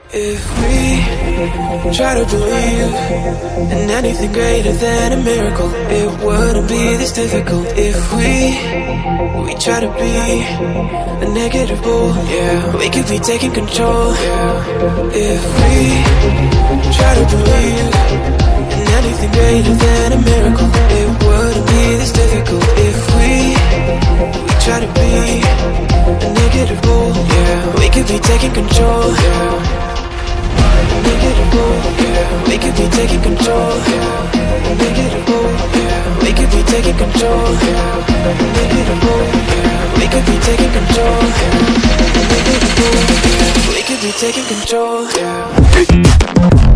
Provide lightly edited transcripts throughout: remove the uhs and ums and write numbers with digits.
If we try to believe in anything greater than a miracle, it wouldn't be this difficult. If we try to be a negative bull, yeah, we could be taking control, yeah. If we try to believe in anything greater than a miracle, it wouldn't be this difficult. If we try to be a negative bull, yeah, we could be taking control, yeah. Negative bull, yeah, we could be taking control, yeah. Negative bull, yeah, we could be taking control, yeah. Negative bull, yeah, we could be taking control, yeah. Negative bull, yeah, we could be taking control, yeah.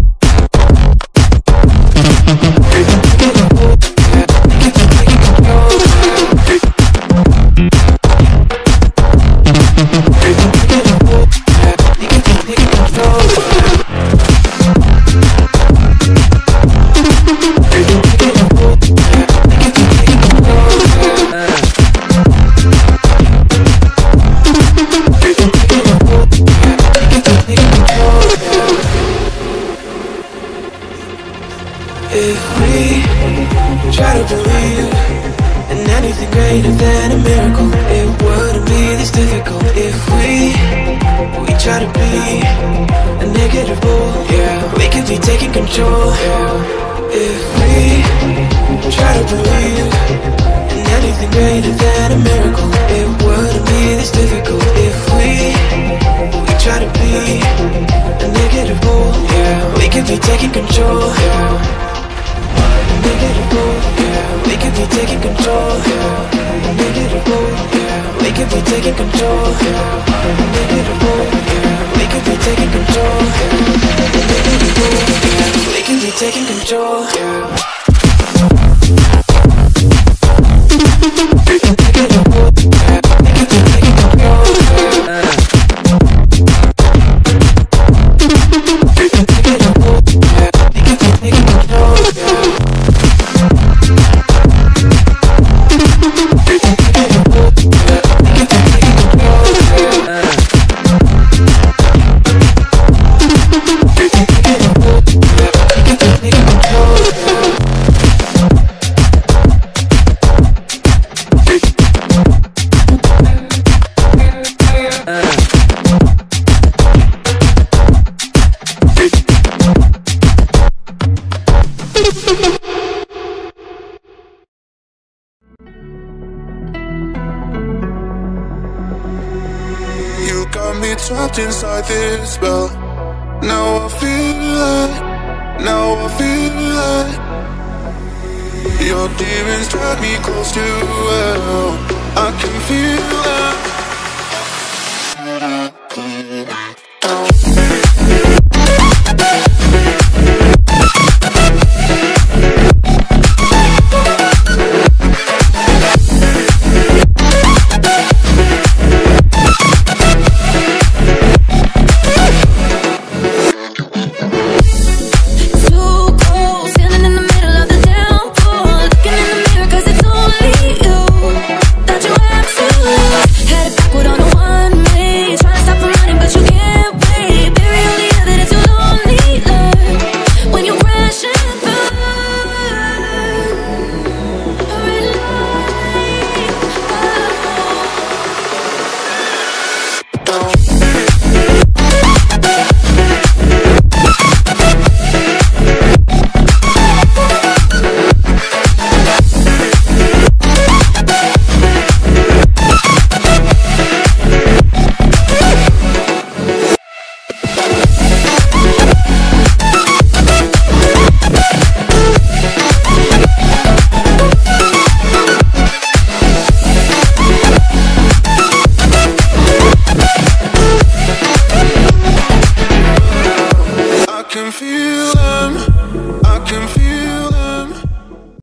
If we try to believe in anything greater than a miracle, it wouldn't be this difficult. If we try to be a negative bull, yeah, we could be taking control, yeah. If we try to believe in anything greater than a miracle, it wouldn't be this difficult. If we try to be a negative bull, yeah, we could be taking control, yeah. Negative bull, yeah, we could be taking control, yeah. Negative bull, yeah, we could be taking control, yeah. Negative bull, yeah, we could be taking control, yeah. Negative bull, yeah, we could be taking control, yeah. Negative bull, yeah, we could be taking control, yeah. Negative bull, yeah, we could be taking control, yeah. Trapped inside this spell. Now I feel it, now I feel it. Your demons drag me close to hell. I can feel it.